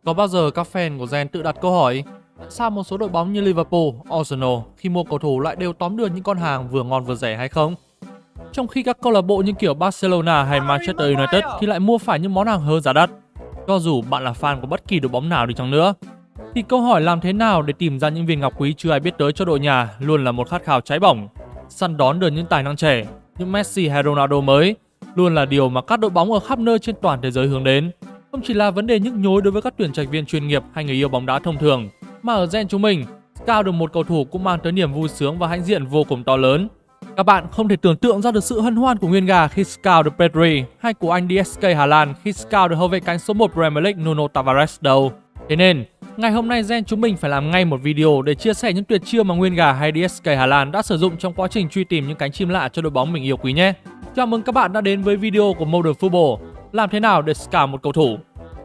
Có bao giờ các fan của Gen tự đặt câu hỏi tại sao một số đội bóng như Liverpool, Arsenal khi mua cầu thủ lại đều tóm được những con hàng vừa ngon vừa rẻ hay không? Trong khi các câu lạc bộ như kiểu Barcelona hay Manchester United thì lại mua phải những món hàng hơi giá đắt. Cho dù bạn là fan của bất kỳ đội bóng nào đi chăng nữa, thì câu hỏi làm thế nào để tìm ra những viên ngọc quý chưa ai biết tới cho đội nhà luôn là một khát khao cháy bỏng. Săn đón được những tài năng trẻ, những Messi hay Ronaldo mới luôn là điều mà các đội bóng ở khắp nơi trên toàn thế giới hướng đến. Không chỉ là vấn đề nhức nhối đối với các tuyển trạch viên chuyên nghiệp hay người yêu bóng đá thông thường, mà ở Gen chúng mình, scout được một cầu thủ cũng mang tới niềm vui sướng và hãnh diện vô cùng to lớn. Các bạn không thể tưởng tượng ra được sự hân hoan của Nguyên Gà khi scout được Pedri hay của anh DSK Hà Lan khi scout được hậu vệ cánh số 1 Premier League Nuno Tavares đâu. Thế nên, ngày hôm nay Gen chúng mình phải làm ngay một video để chia sẻ những tuyệt chiêu mà Nguyên Gà hay DSK Hà Lan đã sử dụng trong quá trình truy tìm những cánh chim lạ cho đội bóng mình yêu quý nhé. Chào mừng các bạn đã đến với video của Modern Football. Làm thế nào để scout một cầu thủ?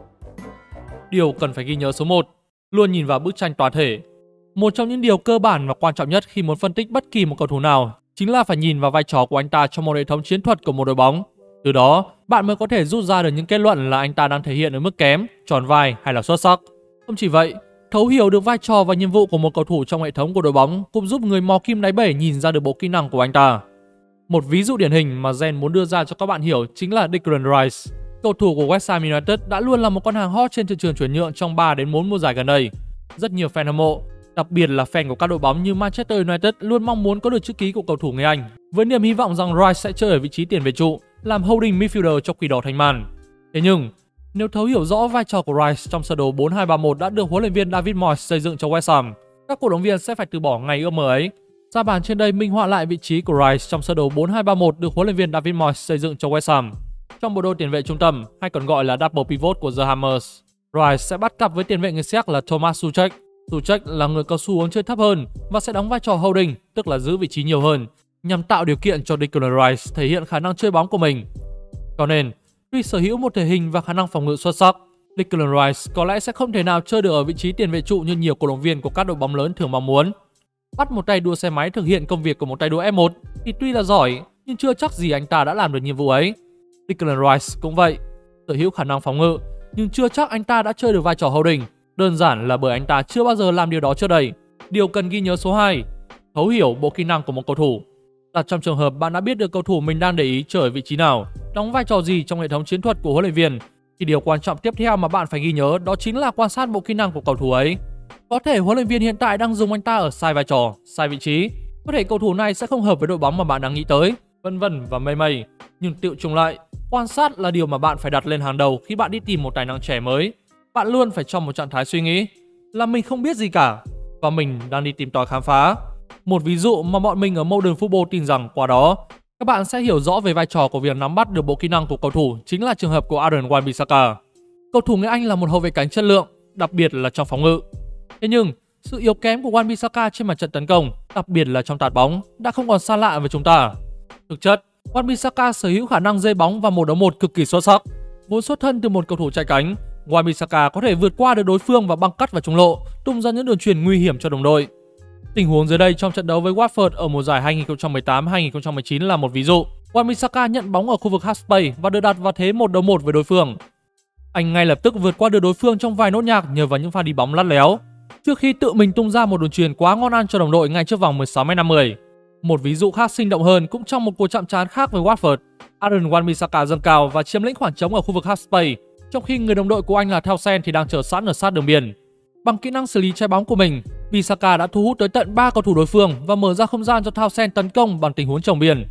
Điều cần phải ghi nhớ số 1, luôn nhìn vào bức tranh toàn thể. Một trong những điều cơ bản và quan trọng nhất khi muốn phân tích bất kỳ một cầu thủ nào chính là phải nhìn vào vai trò của anh ta trong một hệ thống chiến thuật của một đội bóng. Từ đó, bạn mới có thể rút ra được những kết luận là anh ta đang thể hiện ở mức kém, tròn vai hay là xuất sắc. Không chỉ vậy, thấu hiểu được vai trò và nhiệm vụ của một cầu thủ trong hệ thống của đội bóng cũng giúp người mò kim đáy bể nhìn ra được bộ kỹ năng của anh ta. Một ví dụ điển hình mà Gen muốn đưa ra cho các bạn hiểu chính là Declan Rice. Cầu thủ của West Ham United đã luôn là một con hàng hot trên thị trường chuyển nhượng trong 3 đến 4 mùa giải gần đây. Rất nhiều fan hâm mộ, đặc biệt là fan của các đội bóng như Manchester United luôn mong muốn có được chữ ký của cầu thủ người Anh, với niềm hy vọng rằng Rice sẽ chơi ở vị trí tiền vệ trụ, làm holding midfielder cho Quỷ Đỏ Thanh Man. Thế nhưng, nếu thấu hiểu rõ vai trò của Rice trong sơ đồ 4-2-3-1 đã được huấn luyện viên David Moyes xây dựng cho West Ham, các cổ động viên sẽ phải từ bỏ ngay ước mơ ấy. Ra bàn trên đây minh họa lại vị trí của Rice trong sơ đồ 4-2-3-1 được huấn luyện viên David Moyes xây dựng cho West Ham. Trong bộ đôi tiền vệ trung tâm, hay còn gọi là double pivot của The Hammers, Rice sẽ bắt cặp với tiền vệ người Séc là Tomáš Souček. Souček là người có xu hướng chơi thấp hơn và sẽ đóng vai trò holding, tức là giữ vị trí nhiều hơn, nhằm tạo điều kiện cho Declan Rice thể hiện khả năng chơi bóng của mình. Cho nên, tuy sở hữu một thể hình và khả năng phòng ngự xuất sắc, Declan Rice có lẽ sẽ không thể nào chơi được ở vị trí tiền vệ trụ như nhiều cổ động viên của các đội bóng lớn thường mong muốn. Bắt một tay đua xe máy thực hiện công việc của một tay đua F1 thì tuy là giỏi, nhưng chưa chắc gì anh ta đã làm được nhiệm vụ ấy. Declan Rice cũng vậy, sở hữu khả năng phòng ngự, nhưng chưa chắc anh ta đã chơi được vai trò holding, đơn giản là bởi anh ta chưa bao giờ làm điều đó trước đây. Điều cần ghi nhớ số 2, thấu hiểu bộ kỹ năng của một cầu thủ. Đặt trong trường hợp bạn đã biết được cầu thủ mình đang để ý chơi ở vị trí nào, đóng vai trò gì trong hệ thống chiến thuật của huấn luyện viên, thì điều quan trọng tiếp theo mà bạn phải ghi nhớ đó chính là quan sát bộ kỹ năng của cầu thủ ấy. Có thể huấn luyện viên hiện tại đang dùng anh ta ở sai vai trò, sai vị trí. Có thể cầu thủ này sẽ không hợp với đội bóng mà bạn đang nghĩ tới, vân vân và mây mây. Nhưng tựu chung lại, quan sát là điều mà bạn phải đặt lên hàng đầu khi bạn đi tìm một tài năng trẻ mới. Bạn luôn phải trong một trạng thái suy nghĩ là mình không biết gì cả và mình đang đi tìm tòi khám phá. Một ví dụ mà bọn mình ở Modern Football tin rằng qua đó các bạn sẽ hiểu rõ về vai trò của việc nắm bắt được bộ kỹ năng của cầu thủ chính là trường hợp của Aaron Wan-Bissaka. Cầu thủ người Anh là một hậu vệ cánh chất lượng, đặc biệt là trong phòng ngự. Thế nhưng, sự yếu kém của Wan-Bissaka trên mặt trận tấn công, đặc biệt là trong tạt bóng, đã không còn xa lạ với chúng ta. Thực chất, Wan-Bissaka sở hữu khả năng dây bóng và 1-1 cực kỳ xuất sắc. Vốn xuất thân từ một cầu thủ chạy cánh, Wan-Bissaka có thể vượt qua được đối phương và băng cắt vào trung lộ, tung ra những đường chuyền nguy hiểm cho đồng đội. Tình huống dưới đây trong trận đấu với Watford ở mùa giải 2018-2019 là một ví dụ. Wan-Bissaka nhận bóng ở khu vực half space và được đặt vào thế 1-1 với đối phương. Anh ngay lập tức vượt qua được đối phương trong vài nốt nhạc nhờ vào những pha đi bóng lắt léo, trước khi tự mình tung ra một đường chuyền quá ngon ăn cho đồng đội ngay trước vòng 16m50. Một ví dụ khác sinh động hơn cũng trong một cuộc chạm trán khác với Watford. Aaron Wan-Bissaka dâng cao và chiếm lĩnh khoảng trống ở khu vực half space, trong khi người đồng đội của anh là Townsend thì đang chờ sẵn ở sát đường biên. Bằng kỹ năng xử lý trái bóng của mình, Bissaka đã thu hút tới tận 3 cầu thủ đối phương và mở ra không gian cho Townsend tấn công bằng tình huống chồng biên.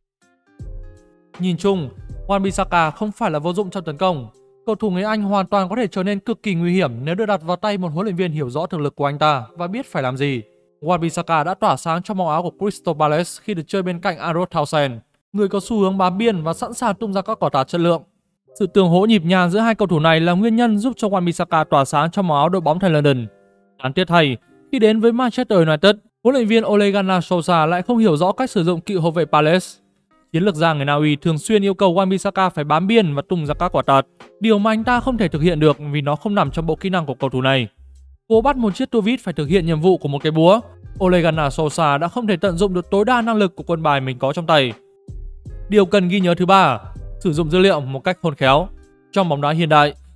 Nhìn chung, Wan-Bissaka không phải là vô dụng trong tấn công. Cầu thủ người Anh hoàn toàn có thể trở nên cực kỳ nguy hiểm nếu được đặt vào tay một huấn luyện viên hiểu rõ thực lực của anh ta và biết phải làm gì. Wan-Bissaka đã tỏa sáng trong màu áo của Crystal Palace khi được chơi bên cạnh Aaron Townsend, người có xu hướng bám biên và sẵn sàng tung ra các quả tạt chất lượng. Sự tương hỗ nhịp nhàng giữa hai cầu thủ này là nguyên nhân giúp cho Wan-Bissaka tỏa sáng trong màu áo đội bóng thành London. Đáng tiếc thay, khi đến với Manchester United, huấn luyện viên Ole Gunnar Solskjaer lại không hiểu rõ cách sử dụng cựu hậu vệ Palace. Chiến lược gia người Na Uy thường xuyên yêu cầu Wan-Bissaka phải bám biên và tung ra các quả tạt, điều mà anh ta không thể thực hiện được vì nó không nằm trong bộ kỹ năng của cầu thủ này. Cố bắt một chiếc tua vít phải thực hiện nhiệm vụ của một cái búa, Ole Gunnar Solskjaer đã không thể tận dụng được tối đa năng lực của quân bài mình có trong tay. Điều cần ghi nhớ thứ ba, sử dụng dữ liệu một cách khôn khéo. Trong bóng đá hiện đại,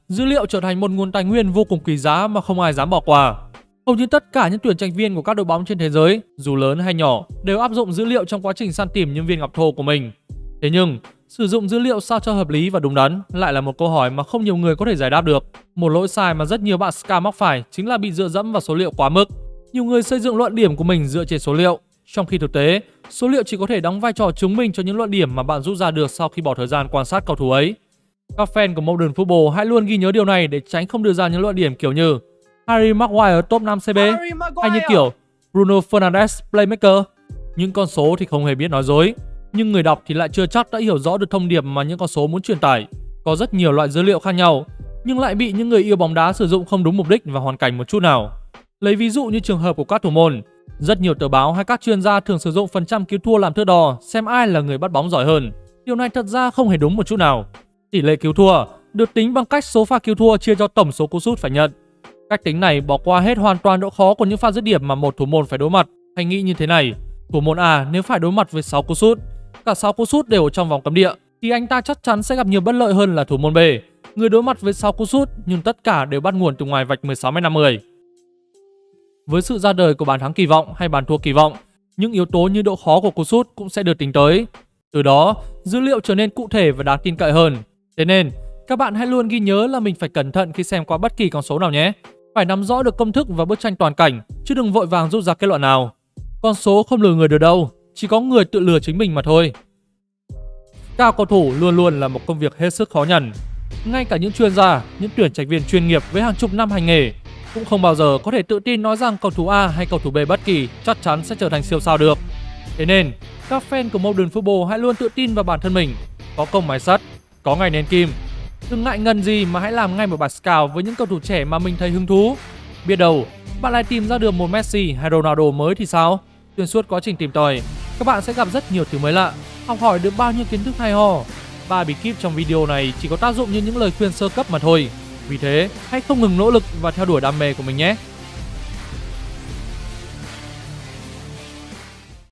dữ liệu trở thành một nguồn tài nguyên vô cùng quý giá mà không ai dám bỏ qua. Hầu như tất cả những tuyển trạch viên của các đội bóng trên thế giới, dù lớn hay nhỏ, đều áp dụng dữ liệu trong quá trình săn tìm những viên ngọc thô của mình. Thế nhưng, sử dụng dữ liệu sao cho hợp lý và đúng đắn lại là một câu hỏi mà không nhiều người có thể giải đáp được. Một lỗi sai mà rất nhiều bạn scam mắc phải chính là bị dựa dẫm vào số liệu quá mức. Nhiều người xây dựng luận điểm của mình dựa trên số liệu, trong khi thực tế, số liệu chỉ có thể đóng vai trò chứng minh cho những luận điểm mà bạn rút ra được sau khi bỏ thời gian quan sát cầu thủ ấy. Các fan của Modern Football hãy luôn ghi nhớ điều này để tránh không đưa ra những luận điểm kiểu như Harry Maguire top 5 CB hay như kiểu Bruno Fernandes playmaker. Những con số thì không hề biết nói dối, nhưng người đọc thì lại chưa chắc đã hiểu rõ được thông điệp mà những con số muốn truyền tải. Có rất nhiều loại dữ liệu khác nhau, nhưng lại bị những người yêu bóng đá sử dụng không đúng mục đích và hoàn cảnh một chút nào. Lấy ví dụ như trường hợp của các thủ môn, rất nhiều tờ báo hay các chuyên gia thường sử dụng phần trăm cứu thua làm thước đo xem ai là người bắt bóng giỏi hơn. Điều này thật ra không hề đúng một chút nào. Tỷ lệ cứu thua được tính bằng cách số pha cứu thua chia cho tổng số cú sút phải nhận. Cách tính này bỏ qua hết hoàn toàn độ khó của những pha dứt điểm mà một thủ môn phải đối mặt. Hãy nghĩ như thế này, thủ môn A nếu phải đối mặt với 6 cú sút, cả 6 cú sút đều ở trong vòng cấm địa, thì anh ta chắc chắn sẽ gặp nhiều bất lợi hơn là thủ môn B, người đối mặt với 6 cú sút nhưng tất cả đều bắt nguồn từ ngoài vạch 16m50. Với sự ra đời của bàn thắng kỳ vọng hay bàn thua kỳ vọng, những yếu tố như độ khó của cú sút cũng sẽ được tính tới. Từ đó, dữ liệu trở nên cụ thể và đáng tin cậy hơn. Thế nên, các bạn hãy luôn ghi nhớ là mình phải cẩn thận khi xem qua bất kỳ con số nào nhé. Phải nắm rõ được công thức và bức tranh toàn cảnh, chứ đừng vội vàng rút ra kết luận nào. Con số không lừa người được đâu, chỉ có người tự lừa chính mình mà thôi. Cao cầu thủ luôn luôn là một công việc hết sức khó nhằn. Ngay cả những chuyên gia, những tuyển trạch viên chuyên nghiệp với hàng chục năm hành nghề cũng không bao giờ có thể tự tin nói rằng cầu thủ A hay cầu thủ B bất kỳ chắc chắn sẽ trở thành siêu sao được. Thế nên, các fan của Modern Football hãy luôn tự tin vào bản thân mình. Có công mài sắt, có ngày nén kim. Đừng ngại ngần gì mà hãy làm ngay một bài scout với những cầu thủ trẻ mà mình thấy hứng thú. Biết đâu, bạn lại tìm ra được một Messi hay Ronaldo mới thì sao? Xuyên suốt quá trình tìm tòi, các bạn sẽ gặp rất nhiều thứ mới lạ, học hỏi được bao nhiêu kiến thức hay ho. 3 bí kíp trong video này chỉ có tác dụng như những lời khuyên sơ cấp mà thôi. Vì thế, hãy không ngừng nỗ lực và theo đuổi đam mê của mình nhé.